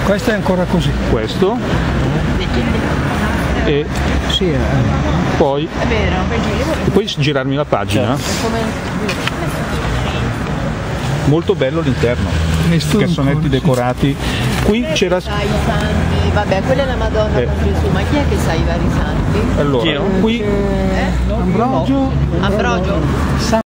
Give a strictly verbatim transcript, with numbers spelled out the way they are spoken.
Questo è ancora così. Questo. E Sì, eh. poi, e poi girarmi la pagina. Molto bello l'interno, cassonetti decorati. Qui c'era... I santi, vabbè, quella è la Madonna Eh. con Gesù, ma chi è che sa i vari santi? Allora, qui Eh? Ambrogio. Ambrogio?